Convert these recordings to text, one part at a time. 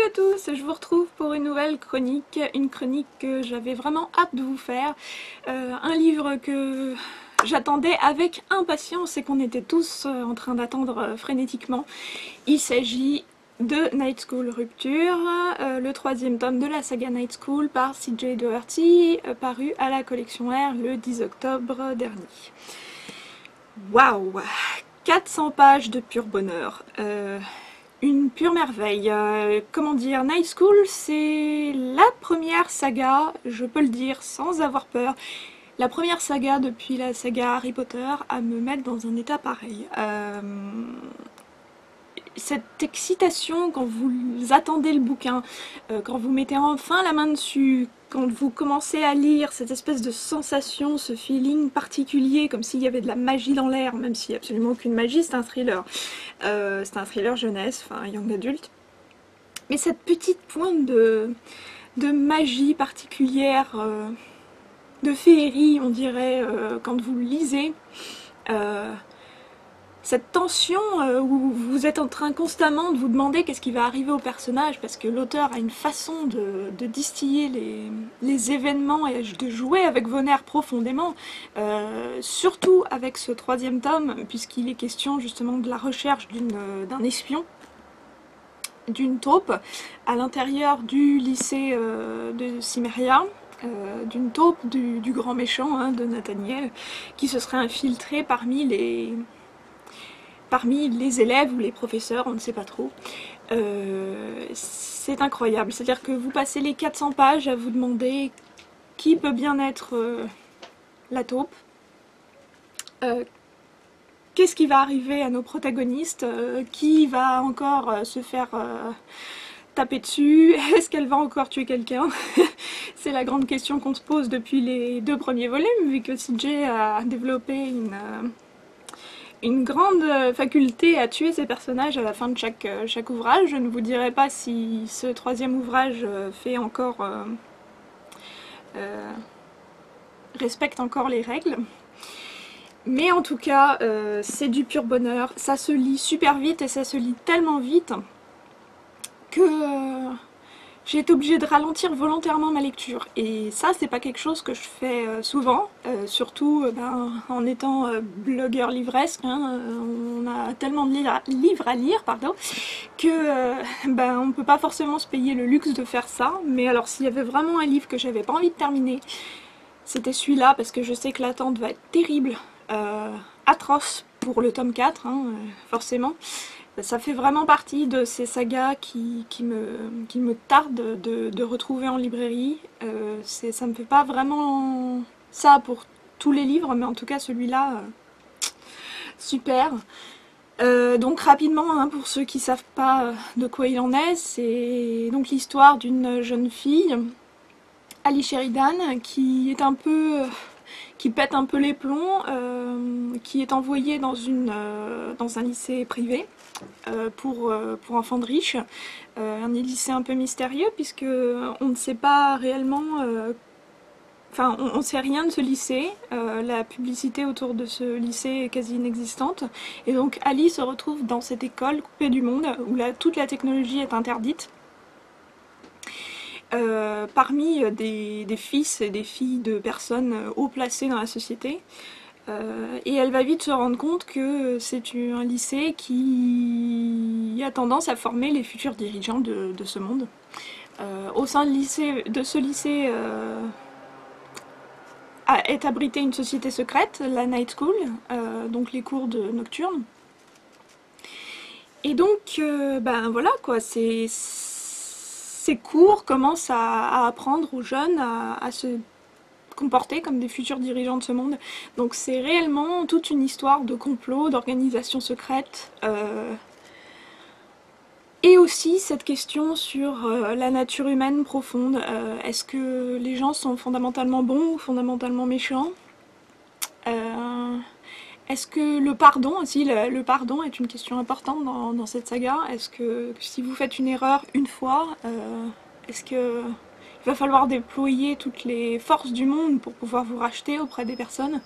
à tous, je vous retrouve pour une nouvelle chronique, une chronique que j'avais vraiment hâte de vous faire, un livre que j'attendais avec impatience et qu'on était tous en train d'attendre frénétiquement. Il s'agit de Night School Rupture, le troisième tome de la saga Night School par C.J. Doherty, paru à la collection R le 10 octobre dernier. Waouh, 400 pages de pur bonheur. Une pure merveille. Comment dire, Night School, c'est la première saga, je peux le dire sans avoir peur, la première saga depuis la saga Harry Potter à me mettre dans un état pareil. Cette excitation quand vous attendez le bouquin, quand vous mettez enfin la main dessus, quand vous commencez à lire, cette espèce de sensation, ce feeling particulier, comme s'il y avait de la magie dans l'air, même s'il n'y a absolument aucune magie, c'est un thriller. C'est un thriller jeunesse, enfin young adulte. Mais cette petite pointe de magie particulière, de féerie, on dirait, quand vous le lisez, cette tension où vous êtes en train constamment de vous demander qu'est-ce qui va arriver au personnage, parce que l'auteur a une façon de distiller les événements et de jouer avec vos nerfs profondément, surtout avec ce troisième tome, puisqu'il est question justement de la recherche d'un espion, d'une taupe, à l'intérieur du lycée de Cimmeria, d'une taupe du grand méchant, hein, de Nathaniel, qui se serait infiltré parmi les élèves ou les professeurs, on ne sait pas trop. C'est incroyable, c'est-à-dire que vous passez les 400 pages à vous demander qui peut bien être la taupe, qu'est-ce qui va arriver à nos protagonistes, qui va encore se faire taper dessus, est-ce qu'elle va encore tuer quelqu'un? C'est la grande question qu'on se pose depuis les 2 premiers volumes, vu que CJ a développé une grande faculté à tuer ses personnages à la fin de chaque ouvrage. Je ne vous dirai pas si ce troisième ouvrage fait encore respecte encore les règles. Mais en tout cas, c'est du pur bonheur. Ça se lit super vite et ça se lit tellement vite que j'ai été obligée de ralentir volontairement ma lecture. Et ça, c'est pas quelque chose que je fais souvent, surtout en étant blogueur livresque, hein, on a tellement de livres à lire, pardon, que on peut pas forcément se payer le luxe de faire ça. Mais alors, s'il y avait vraiment un livre que j'avais pas envie de terminer, c'était celui-là, parce que je sais que l'attente va être terrible, atroce pour le tome 4, hein, forcément. Ça fait vraiment partie de ces sagas qui me tarde de retrouver en librairie. Ça me fait pas vraiment ça pour tous les livres, mais en tout cas celui-là, super. Donc rapidement, hein, pour ceux qui savent pas de quoi il en est, c'est donc l'histoire d'une jeune fille, Ali Sheridan, qui est qui pète un peu les plombs, qui est envoyée dans un lycée privé pour enfants de riches, un lycée un peu mystérieux puisque on ne sait pas réellement, enfin on ne sait rien de ce lycée, la publicité autour de ce lycée est quasi inexistante, et donc Ali se retrouve dans cette école coupée du monde où toute la technologie est interdite. Parmi des fils et des filles de personnes haut placées dans la société. Et elle va vite se rendre compte que c'est un lycée qui a tendance à former les futurs dirigeants de ce monde. Au sein de ce lycée est abritée une société secrète, la Night School, donc les cours nocturnes. Et donc, voilà quoi, ces cours commencent à apprendre aux jeunes à se comporter comme des futurs dirigeants de ce monde. Donc c'est réellement toute une histoire de complot, d'organisation secrète, et aussi cette question sur la nature humaine profonde. Est-ce que les gens sont fondamentalement bons ou fondamentalement méchants? Est-ce que le pardon aussi, le pardon est une question importante dans cette saga? Est-ce que si vous faites une erreur une fois, est-ce que il va falloir déployer toutes les forces du monde pour pouvoir vous racheter auprès des personnes?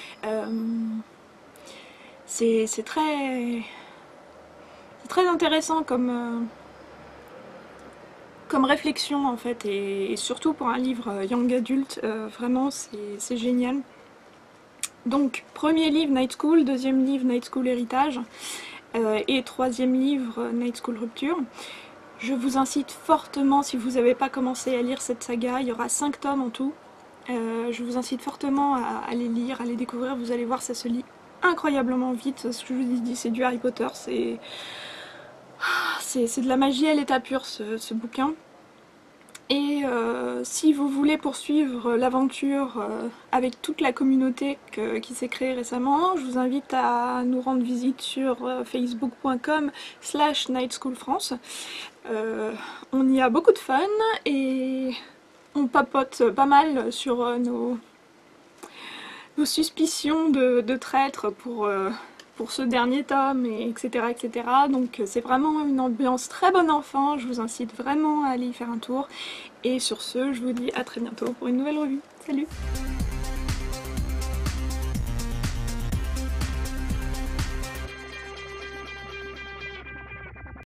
C'est très intéressant comme réflexion en fait, et surtout pour un livre young adulte, vraiment c'est génial. Donc premier livre Night School, deuxième livre Night School Héritage, et troisième livre Night School Rupture. Je vous incite fortement, si vous n'avez pas commencé à lire cette saga, il y aura 5 tomes en tout. Je vous incite fortement à les lire, à les découvrir, vous allez voir, ça se lit incroyablement vite. Ce que je vous dis, c'est du Harry Potter, c'est de la magie à l'état pur ce bouquin. Et si vous voulez poursuivre l'aventure avec toute la communauté qui s'est créée récemment, je vous invite à nous rendre visite sur facebook.com/nightschoolfrance. On y a beaucoup de fun et on papote pas mal sur nos suspicions de traître pour ce dernier tome, etc., etc. Donc c'est vraiment une ambiance très bon enfant, je vous incite vraiment à aller y faire un tour. Et sur ce, je vous dis à très bientôt pour une nouvelle revue. Salut!